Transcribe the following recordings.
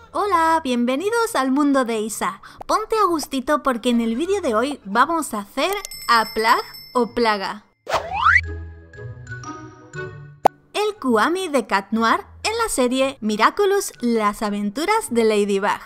Hola, bienvenidos al mundo de Isa. Ponte a gustito porque en el vídeo de hoy vamos a hacer a Plag o Plaga. El Kuami de Cat Noir en la serie Miraculous, las aventuras de Ladybug.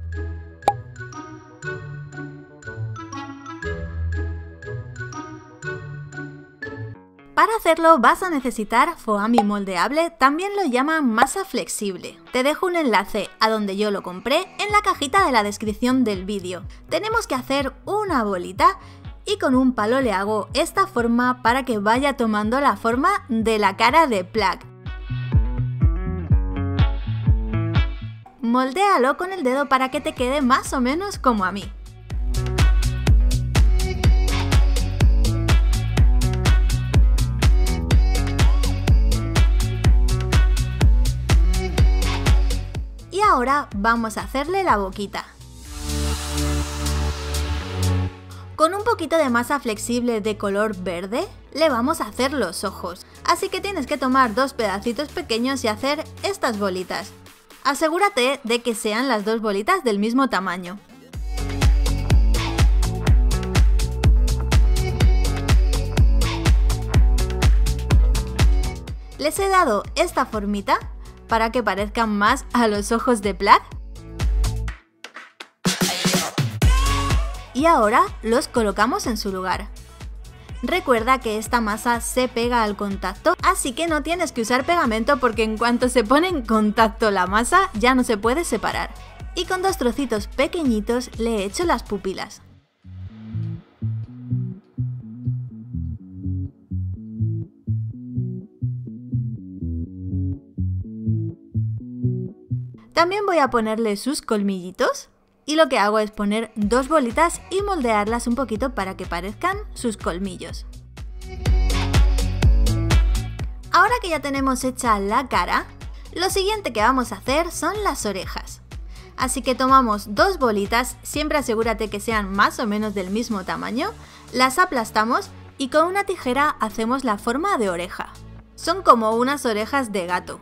Para hacerlo vas a necesitar foamy moldeable, también lo llaman masa flexible. Te dejo un enlace a donde yo lo compré en la cajita de la descripción del vídeo. Tenemos que hacer una bolita y con un palo le hago esta forma para que vaya tomando la forma de la cara de Plag. Moldéalo con el dedo para que te quede más o menos como a mí. Y ahora vamos a hacerle la boquita. Con un poquito de masa flexible de color verde le vamos a hacer los ojos. Así que tienes que tomar dos pedacitos pequeños y hacer estas bolitas. Asegúrate de que sean las dos bolitas del mismo tamaño. Les he dado esta formita para que parezcan más a los ojos de Plag. Y ahora los colocamos en su lugar. Recuerda que esta masa se pega al contacto, así que no tienes que usar pegamento porque en cuanto se pone en contacto la masa ya no se puede separar. Y con dos trocitos pequeñitos le he hecho las pupilas. También voy a ponerle sus colmillitos y lo que hago es poner dos bolitas y moldearlas un poquito para que parezcan sus colmillos. Ahora que ya tenemos hecha la cara, lo siguiente que vamos a hacer son las orejas. Así que tomamos dos bolitas, siempre asegúrate que sean más o menos del mismo tamaño, las aplastamos y con una tijera hacemos la forma de oreja. Son como unas orejas de gato.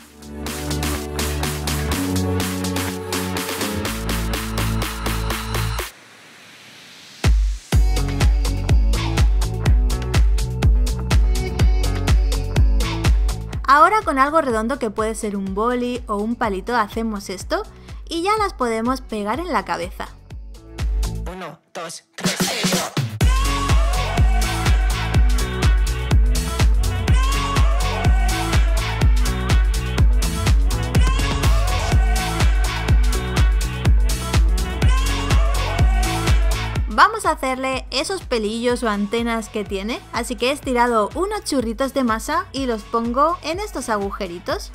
Ahora con algo redondo que puede ser un boli o un palito hacemos esto y ya las podemos pegar en la cabeza. 1, 2, 3, Vamos a hacerle esos pelillos o antenas que tiene, así que he estirado unos churritos de masa y los pongo en estos agujeritos.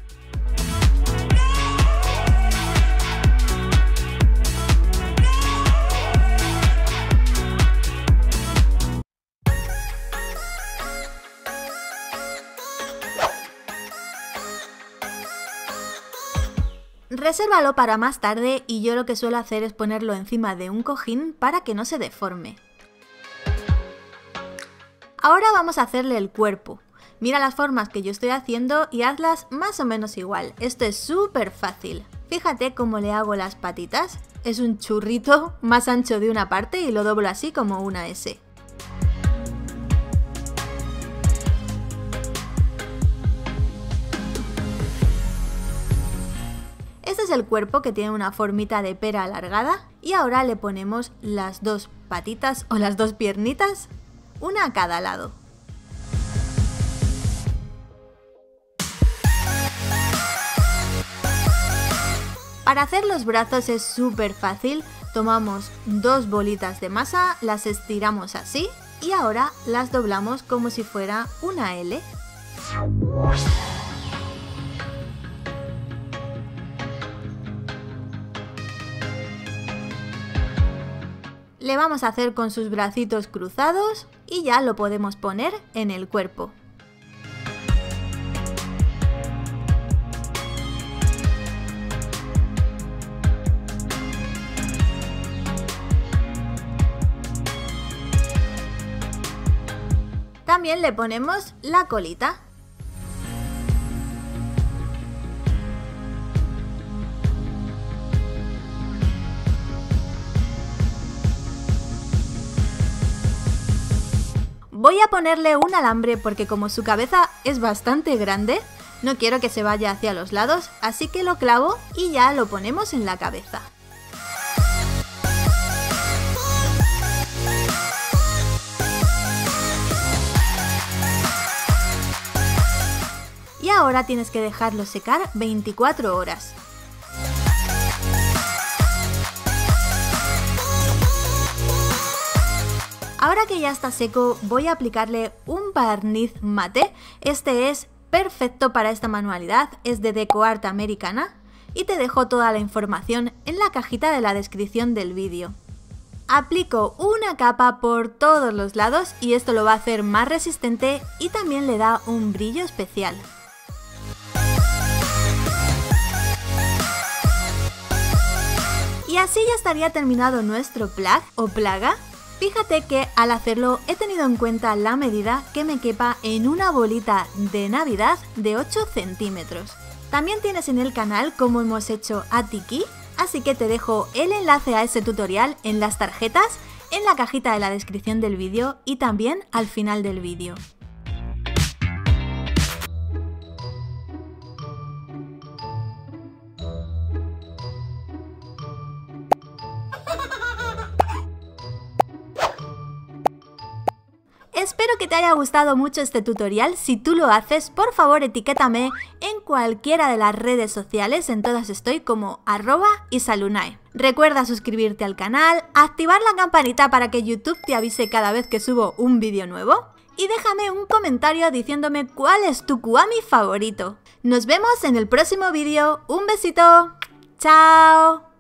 Resérvalo para más tarde y yo lo que suelo hacer es ponerlo encima de un cojín para que no se deforme. Ahora vamos a hacerle el cuerpo. Mira las formas que yo estoy haciendo y hazlas más o menos igual. Esto es súper fácil. Fíjate cómo le hago las patitas. Es un churrito más ancho de una parte y lo doblo así como una S. Este es el cuerpo que tiene una formita de pera alargada y ahora le ponemos las dos patitas o las dos piernitas, una a cada lado. Para hacer los brazos es súper fácil, tomamos dos bolitas de masa, las estiramos así y ahora las doblamos como si fuera una L. Le vamos a hacer con sus bracitos cruzados y ya lo podemos poner en el cuerpo. También le ponemos la colita. Voy a ponerle un alambre porque como su cabeza es bastante grande, no quiero que se vaya hacia los lados, así que lo clavo y ya lo ponemos en la cabeza. Y ahora tienes que dejarlo secar 24 horas. Ahora que ya está seco, voy a aplicarle un barniz mate. Este es perfecto para esta manualidad, es de DecoArt americana y te dejo toda la información en la cajita de la descripción del vídeo. Aplico una capa por todos los lados y esto lo va a hacer más resistente y también le da un brillo especial. Y así ya estaría terminado nuestro plug o plaga. Fíjate que al hacerlo he tenido en cuenta la medida que me quepa en una bolita de Navidad de 8 centímetros. También tienes en el canal cómo hemos hecho a Tiki, así que te dejo el enlace a ese tutorial en las tarjetas, en la cajita de la descripción del vídeo y también al final del vídeo. Espero que te haya gustado mucho este tutorial. Si tú lo haces, por favor etiquétame en cualquiera de las redes sociales, en todas estoy como @isalunae. Recuerda suscribirte al canal, activar la campanita para que YouTube te avise cada vez que subo un vídeo nuevo y déjame un comentario diciéndome cuál es tu Kuami favorito. Nos vemos en el próximo vídeo. ¡Un besito! ¡Chao!